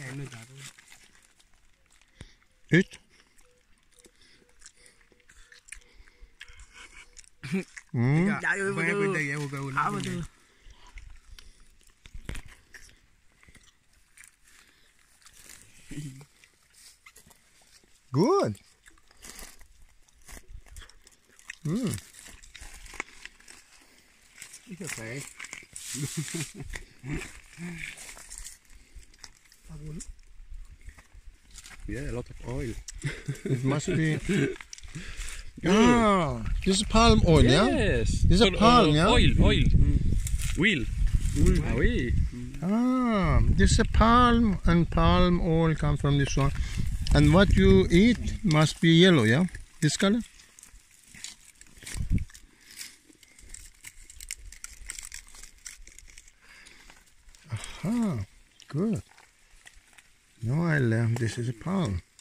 Ut. Mm. Good. Mm. It's okay. Yeah, a lot of oil. It must be. Ah, this is palm oil, yeah? Yes. This is a palm, yeah? Oil. Wheel. Ah, oui. Ah, this is a palm, and palm oil comes from this one. And what you eat must be yellow, yeah? This color? Aha, good. Now I learned this is a palm.